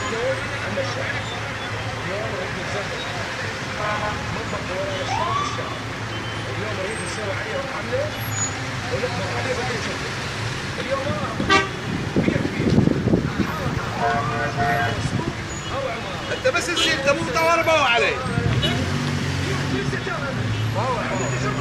اليوم عندنا الشارع، اليوم نريد نزود نطبق قوانين الشارع، اليوم نريد نسوي عليه حمله ونطبق عليه بعدين نشوفه. اليوم ما راح بيئة كبيرة. انت بس نسيت مو طوال ما هو علي.